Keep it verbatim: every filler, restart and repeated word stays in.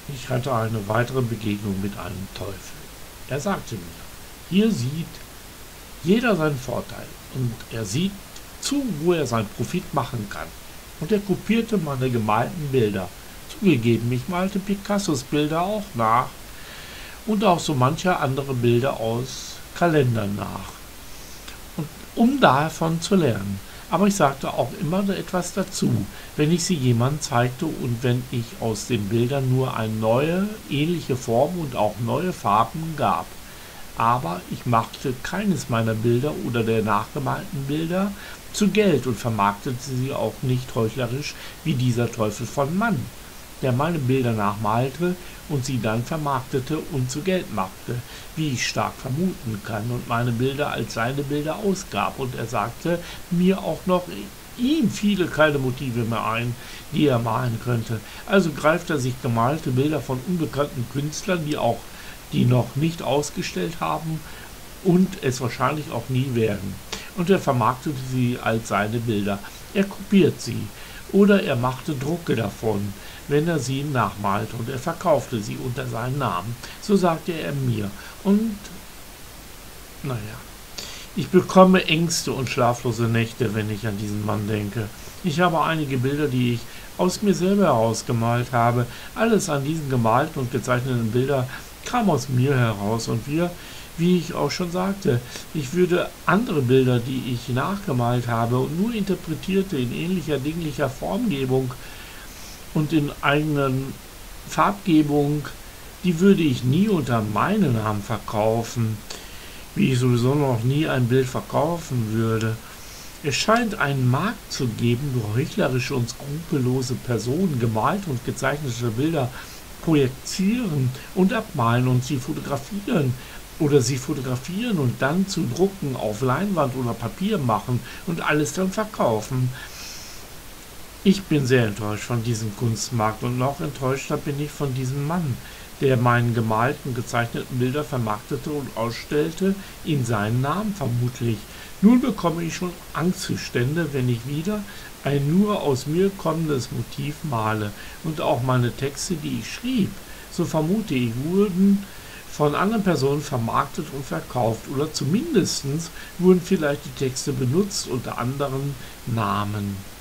Ich hatte eine weitere Begegnung mit einem Teufel. Er sagte mir, hier sieht jeder seinen Vorteil und er sieht zu, wo er seinen Profit machen kann. Und er kopierte meine gemalten Bilder. Zugegeben, ich malte Picassos Bilder auch nach und auch so manche andere Bilder aus Kalendern nach, und um davon zu lernen. Aber ich sagte auch immer etwas dazu, wenn ich sie jemandem zeigte und wenn ich aus den Bildern nur eine neue, ähnliche Form und auch neue Farben gab. Aber ich machte keines meiner Bilder oder der nachgemalten Bilder zu Geld und vermarktete sie auch nicht heuchlerisch wie dieser Teufel von Mann, der meine Bilder nachmalte und sie dann vermarktete und zu Geld machte, wie ich stark vermuten kann, und meine Bilder als seine Bilder ausgab. Und er sagte mir auch noch, ihm fiele keine Motive mehr ein, die er malen könnte. Also greift er sich gemalte Bilder von unbekannten Künstlern, die auch die noch nicht ausgestellt haben und es wahrscheinlich auch nie werden. Und er vermarktete sie als seine Bilder. Er kopiert sie oder er machte Drucke davon, wenn er sie nachmalte, und er verkaufte sie unter seinem Namen. So sagte er mir. Und naja, ich bekomme Ängste und schlaflose Nächte, wenn ich an diesen Mann denke. Ich habe einige Bilder, die ich aus mir selber herausgemalt habe. Alles an diesen gemalten und gezeichneten Bildern kam aus mir heraus, und wir, wie ich auch schon sagte, ich würde andere Bilder, die ich nachgemalt habe und nur interpretierte in ähnlicher dinglicher Formgebung und in eigenen Farbgebung, die würde ich nie unter meinen Namen verkaufen, wie ich sowieso noch nie ein Bild verkaufen würde. Es scheint einen Markt zu geben, wo heuchlerische und skrupellose Personen gemalte und gezeichnete Bilder projizieren und abmalen und sie fotografieren oder sie fotografieren und dann zu Drucken auf Leinwand oder Papier machen und alles dann verkaufen. Ich bin sehr enttäuscht von diesem Kunstmarkt, und noch enttäuschter bin ich von diesem Mann, der meinen gemalten, gezeichneten Bilder vermarktete und ausstellte, in seinen Namen vermutlich. Nun bekomme ich schon Angstzustände, wenn ich wieder ein nur aus mir kommendes Motiv male, und auch meine Texte, die ich schrieb, so vermute ich, wurden von anderen Personen vermarktet und verkauft, oder zumindest wurden vielleicht die Texte benutzt unter anderen Namen.